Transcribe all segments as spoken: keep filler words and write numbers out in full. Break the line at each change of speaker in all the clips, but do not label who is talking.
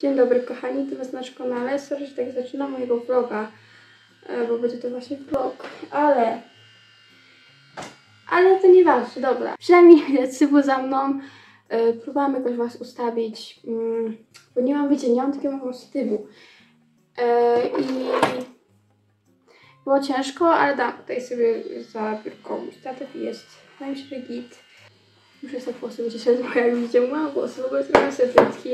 Dzień dobry kochani, to was nasz kanale. Sorry, że tak zaczynam mojego vloga, bo będzie to właśnie vlog, ale... Ale to nieważne, dobra. Przynajmniej widać było za mną. Próbowałam jakoś was ustawić, bo nie mam, wiecie, nie mam takiego małego stylu. I... Było ciężko, ale dam tutaj sobie za biurką statyw i jest, wydaje mi się, że git. Muszę sobie włosy wycieszać, bo jak widzicie, mam włosy w ogóle trochę sypytki.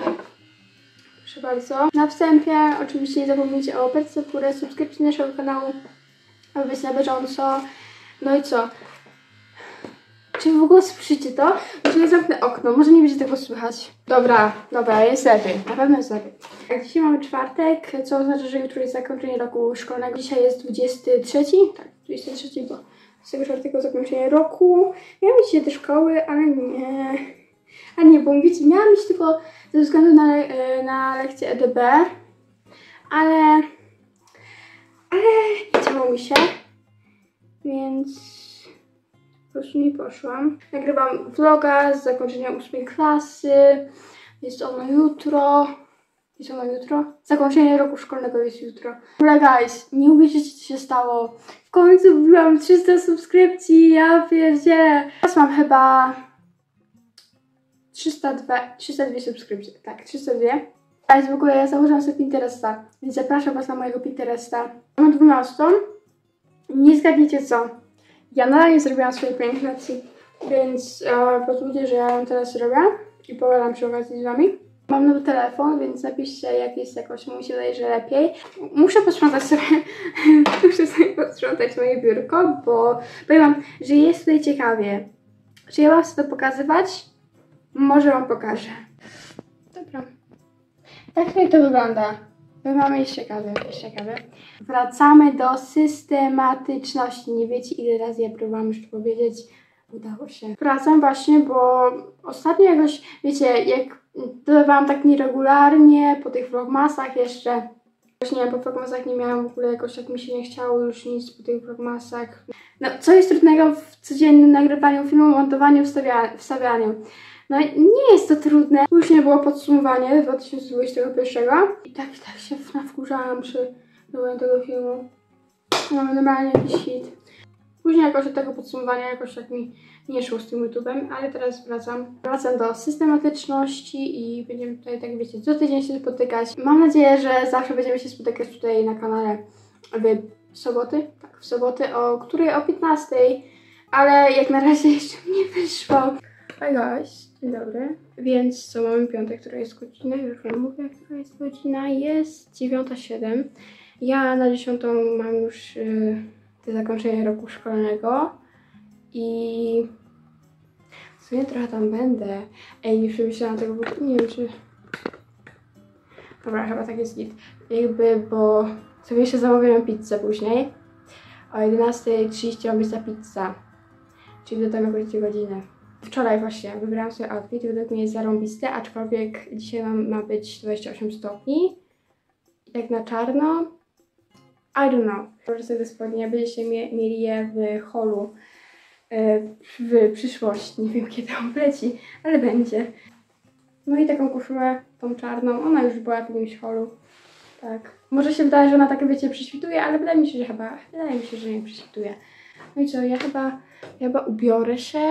Proszę bardzo. Na wstępie oczywiście nie zapomnijcie o łapeczce w górę, subskrypcji naszego kanału, aby być na bieżąco. No i co? Czy w ogóle słyszycie to? Może zamknę okno, może nie będzie tego słychać. Dobra, dobra, jest lepiej, na pewno jest lepiej. Dzisiaj mamy czwartek, co oznacza, że jutro jest zakończenie roku szkolnego. Dzisiaj jest dwudziesty trzeci, tak, dwudziesty trzeci, bo dwudziestego czwartego zakończenie roku. Miałam iść się do szkoły, ale nie. A nie, bo wiecie, miałam iść tylko ze względu na, le na lekcję E D B, ale... ale nie chciało mi się, więc... po prostu nie poszłam. Nagrywam vloga z zakończenia ósmej klasy. Jest ono jutro. Jest ono jutro? Zakończenie roku szkolnego jest jutro. Dobra guys, nie uwierzycie, co się stało. W końcu wbiłam trzysta subskrypcji, ja pierdzielę. Teraz mam chyba trzysta dwa, trzysta dwie subskrypcje. Tak, trzysta dwie. Guys, w ogóle ja założyłam sobie Pinteresta, więc zapraszam was na mojego Pinteresta. Mam dwunastą. Nie zgadniecie co. Ja nadal nie zrobiłam swojej pielęgnacji, więc e, pozwólcie, że ja ją teraz zrobię i pogadam przy okazji z wami. Mam nowy telefon, więc napiszcie, jak jest jakoś, mi się wydaje, że lepiej. Muszę posprzątać sobie, muszę sobie posprzątać moje biurko, bo powiem wam, że jest tutaj ciekawie. Czy ja wam chcę to pokazywać? Może wam pokażę. Dobra. Tak tutaj to wygląda. My mamy jeszcze kawę, jeszcze kawę. Wracamy do systematyczności. Nie wiecie, ile razy ja próbowałam już to powiedzieć. Udało się. Wracam właśnie, bo ostatnio jakoś, wiecie, jak dodawałam tak nieregularnie, po tych vlogmasach jeszcze. Właśnie po vlogmasach nie miałam w ogóle, jakoś tak mi się nie chciało już nic po tych vlogmasach. No, co jest trudnego w codziennym nagrywaniu filmu, montowaniu, wstawia wstawianiu? No nie jest to trudne. Później było podsumowanie dwa tysiące dwudziestego pierwszego. I tak, tak się nawkurzałam przy robieniu tego filmu. Mamy normalnie jakiś hit. Później jakoś do tego podsumowania jakoś tak mi nie szło z tym YouTube'em, ale teraz wracam. Wracam do systematyczności i będziemy tutaj, tak wiecie, co tydzień się spotykać. Mam nadzieję, że zawsze będziemy się spotykać tutaj na kanale w soboty. Tak, w soboty, o której o piętnastej. Ale jak na razie jeszcze nie wyszło. Hi guys, dzień dobry. Więc co, mamy piątek, która jest godzina, już wam mówię, która jest godzina, jest dziewiąta siedem. Ja na dziesiątą mam już yy, to zakończenie roku szkolnego i w sumie trochę tam będę. Ej, nie przemyślałam tego, bo nie wiem czy... Dobra, chyba tak jest git. Jakby, bo sobie jeszcze zamawiamy pizzę później. O jedenasta trzydzieści ma być ta pizza, czyli do tam jakoś dwie godziny. Wczoraj właśnie wybrałam sobie outfit i według mnie jest zarąbisty, aczkolwiek dzisiaj ma, ma być dwadzieścia osiem stopni. Jak na czarno. I don't know. Może sobie te spodnie, będziecie mie mieli je w holu yy, w przyszłości. Nie wiem kiedy on leci, ale będzie. No i taką koszulę, tą czarną, ona już była w jakimś holu. Tak. Może się wydaje, że ona tak, wiecie, prześwituje, ale wydaje mi się, że chyba, wydaje mi się, że nie prześwituje. No i co, ja chyba, ja chyba ubiorę się.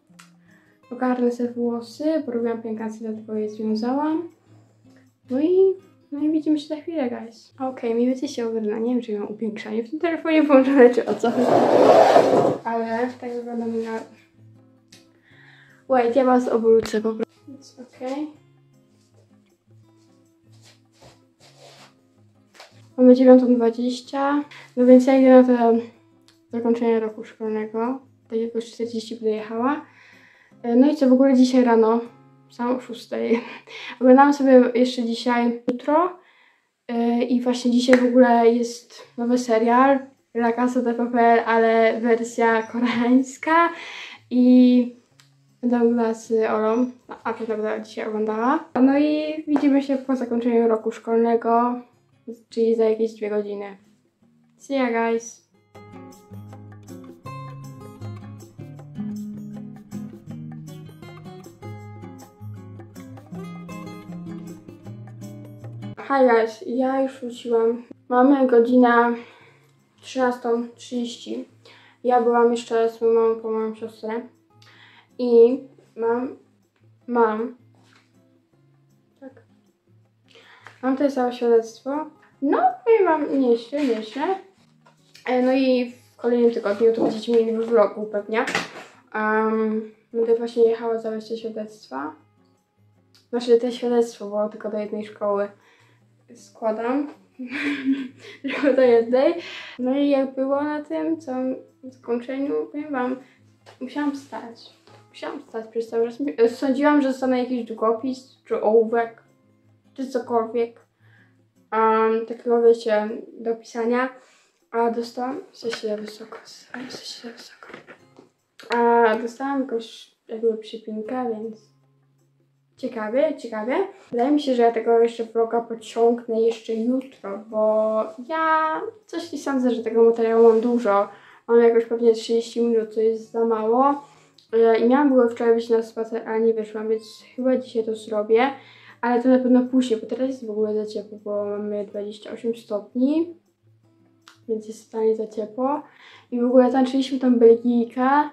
Ogarnę sobie włosy, bo robiłam pielęgnację, dlatego je związałam. No i, no i widzimy się za chwilę, guys. Okej, okay, mi wiecie się ogarnę. Nie wiem, czy mam upiększanie w tym telefonie włączone, czy o co chodzi. Ale tak wygląda mi na... Wait, ja was obrócę po prostu. Więc okej. Okay. Mamy dziewiąta dwadzieścia. No więc ja idę na to zakończenie roku szkolnego. Tak jakoś czterdzieści będę jechała. No i co, w ogóle dzisiaj rano, sam o szóstej, oglądałam sobie jeszcze dzisiaj jutro yy, i właśnie dzisiaj w ogóle jest nowy serial La Casa de Papel, ale wersja koreańska i będę oglądała z Olą, a to będę dzisiaj oglądała. No i widzimy się po zakończeniu roku szkolnego, czyli za jakieś dwie godziny. See ya guys! Hi guys, ja już wróciłam. Mamy godzinę trzynasta trzydzieści. Ja byłam jeszcze z moją mamą po moją siostrę. I mam, mam, tak, mam tutaj całe świadectwo. No, powiem wam, nieźle, nieźle. No i w kolejnym tygodniu to będziecie mieli w vlogu pewnie. Um, będę właśnie jechała zawieźć te świadectwa. Znaczy te świadectwo, bo tylko do jednej szkoły składam. Tylko do jednej. No i jak było na tym całym zakończeniu, powiem wam, musiałam wstać. Musiałam wstać przez cały czas. Sądziłam, że dostanę jakiś długopis, czy ołówek, czy cokolwiek. Um, takiego wiecie, do pisania. A dostałam, jesteś źle wysoko, jesteś źle wysoko. A dostałam jakąś jakby przypinkę, więc ciekawie, ciekawie. Wydaje mi się, że ja tego jeszcze vloga pociągnę jeszcze jutro, bo ja coś nie sądzę, że tego materiału mam dużo. Mam jakoś pewnie trzydzieści minut, co jest za mało. I miałam było wczoraj wyjść na spacer, ale nie wyszłam, więc chyba dzisiaj to zrobię. Ale to na pewno później, bo teraz jest w ogóle za ciepło, bo mamy dwadzieścia osiem stopni. Więc jest totalnie za ciepło. I w ogóle tańczyliśmy tam Belgijkę.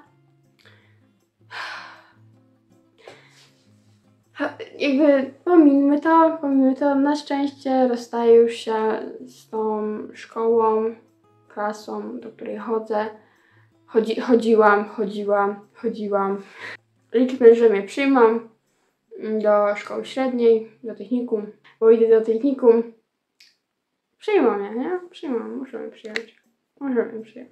Jakby pomińmy to, pomińmy to. Na szczęście rozstaję już się z tą szkołą, klasą, do której chodzę. Chodzi, chodziłam, chodziłam, chodziłam. Liczmy, że mnie przyjmą do szkoły średniej, do technikum, bo idę do technikum. Przyjmą mnie, nie? Przyjmą, muszę mnie przyjąć. Muszę mnie przyjąć.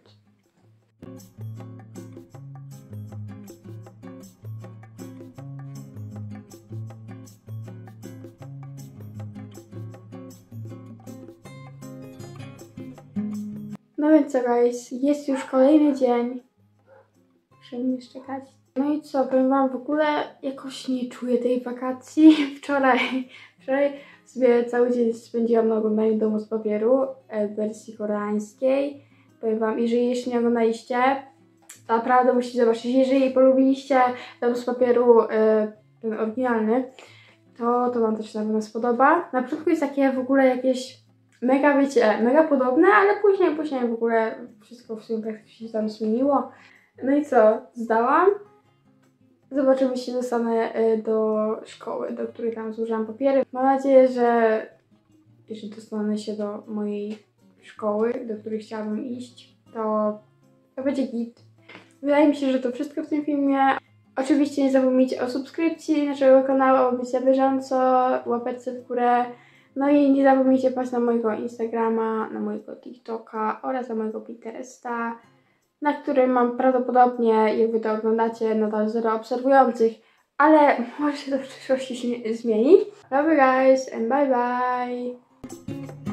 No więc co guys, jest już kolejny dzień. Muszę mnie czekać. No i co, powiem wam, w ogóle jakoś nie czuję tej wakacji. Wczoraj, wczoraj sobie cały dzień spędziłam na oglądaniu Domu z papieru w wersji koreańskiej. Powiem wam, jeżeli jeszcze nie oglądaliście, to naprawdę musicie zobaczyć. Jeżeli polubiliście Dom z papieru, ten oryginalny, to, to wam też na pewno spodoba. Na początku jest takie w ogóle jakieś mega, wiecie, mega podobne, ale później, później w ogóle wszystko w sumie praktycznie się tam zmieniło. No i co? Zdałam. Zobaczymy, się dostanę do szkoły, do której tam złożyłam papiery. Mam nadzieję, że jeżeli dostanę się do mojej szkoły, do której chciałabym iść, to, to będzie git. Wydaje mi się, że to wszystko w tym filmie. Oczywiście nie zapomnijcie o subskrypcji naszego kanału, aby być na bieżąco, łapeczce w górę. No i nie zapomnijcie paść na mojego Instagrama, na mojego TikToka oraz na mojego Pinteresta, na którym mam prawdopodobnie, jak wy to oglądacie, nadal zero obserwujących, ale może się to w przyszłości zmieni. Love you guys and bye bye!